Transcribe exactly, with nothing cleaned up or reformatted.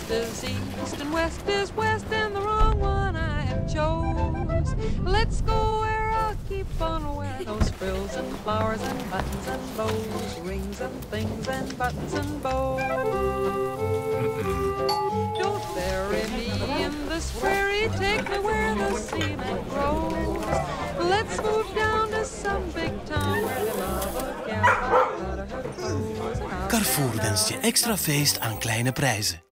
is east and west is west, and the wrong one I have chose. Let's go where I'll keep on wearing those frills and flowers and buttons and bows, rings and things and buttons and bows. Don't bury me in this prairie, take me where the cement grows. Let's move down to some big town where they love a gal. Carrefour wenst je extra feest aan kleine prijzen.